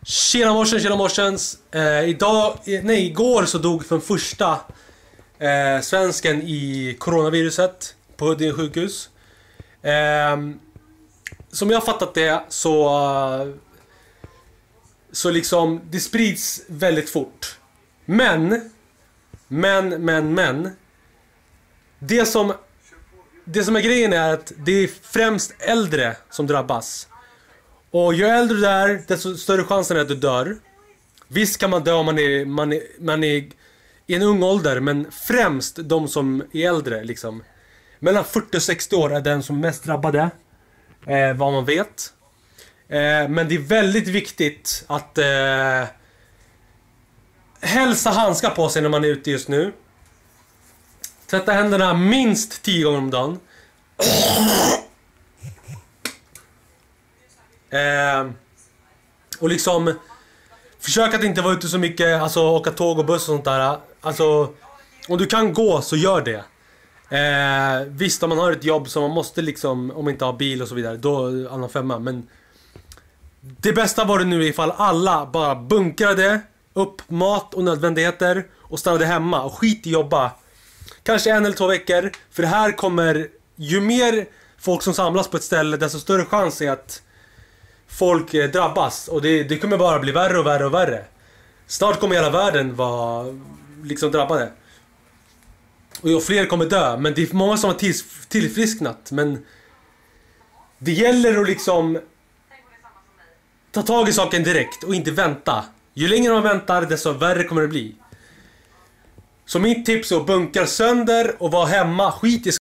Tjena morsens. Igår så dog den första svensken i coronaviruset på Huddinge sjukhus. Som jag har fattat det så liksom det sprids väldigt fort. Men det som är grejen är att det är främst äldre som drabbas. Och ju äldre du är, desto större chansen är att du dör. Visst kan man dö om man är i en ung ålder, men främst de som är äldre liksom. Mellan 40 och 60 år är den som mest drabbade, vad man vet. Men det är väldigt viktigt att hälsa handskar på sig när man är ute just nu. Tvätta händerna minst 10 gånger om dagen. Och liksom försök att inte vara ute så mycket, alltså åka tåg och buss och sånt där. Alltså om du kan gå så gör det. Visst, om man har ett jobb som man måste liksom, om man inte har bil och så vidare, då annan femma. Men det bästa var det nu ifall alla bara bunkrade upp mat och nödvändigheter och stannade hemma och skit i jobba. Kanske 1 eller 2 veckor. För det här kommer, ju mer folk som samlas på ett ställe, desto större chans är att folk drabbas. Och det kommer bara bli värre och värre och värre. Snart kommer hela världen vara liksom drabbade. Och fler kommer dö. Men det är många som har tillfrisknat. Men det gäller att liksom ta tag i saken direkt och inte vänta. Ju längre man väntar, desto värre kommer det bli. Så mitt tips är att bunkra sönder och vara hemma. Skit i